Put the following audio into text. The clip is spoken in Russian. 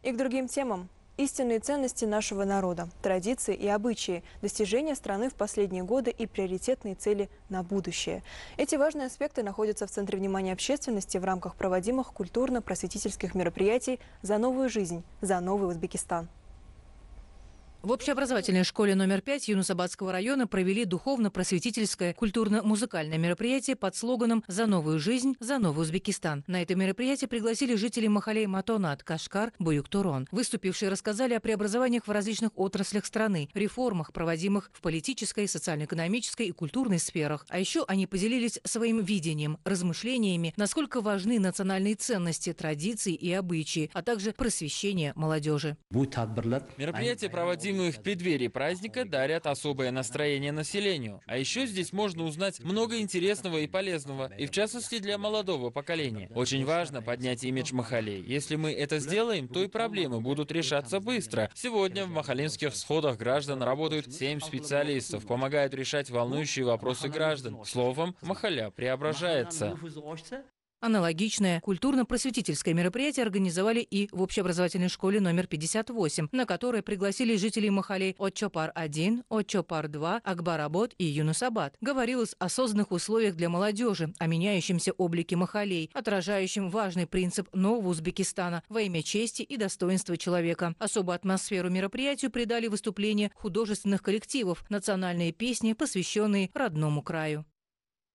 И к другим темам. Истинные ценности нашего народа, традиции и обычаи, достижения страны в последние годы и приоритетные цели на будущее. Эти важные аспекты находятся в центре внимания общественности в рамках проводимых культурно-просветительских мероприятий «За новую жизнь», «За новый Узбекистан». В общеобразовательной школе номер 5 Юнусабадского района провели духовно-просветительское культурно-музыкальное мероприятие под слоганом «За новую жизнь, за новый Узбекистан». На это мероприятие пригласили жителей Махалей Матонат, Кашкар, Буюк-Турон. Выступившие рассказали о преобразованиях в различных отраслях страны, реформах, проводимых в политической, социально-экономической и культурной сферах. А еще они поделились своим видением, размышлениями, насколько важны национальные ценности, традиции и обычаи, а также просвещение молодежи. Мероприятия, проводимые в преддверии праздника, дарят особое настроение населению. А еще здесь можно узнать много интересного и полезного, и в частности для молодого поколения. Очень важно поднять имидж Махалей. Если мы это сделаем, то и проблемы будут решаться быстро. Сегодня в махалинских сходах граждан работают 7 специалистов, помогают решать волнующие вопросы граждан. Словом, Махаля преображается. Аналогичное культурно-просветительское мероприятие организовали и в общеобразовательной школе номер 58, на которое пригласили жителей Махалей Отчопар-1, Отчопар-2, Акбар-Абод и Юнусабад. Говорилось о созданных условиях для молодежи, о меняющемся облике Махалей, отражающем важный принцип нового Узбекистана во имя чести и достоинства человека. Особую атмосферу мероприятию придали выступления художественных коллективов, национальные песни, посвященные родному краю.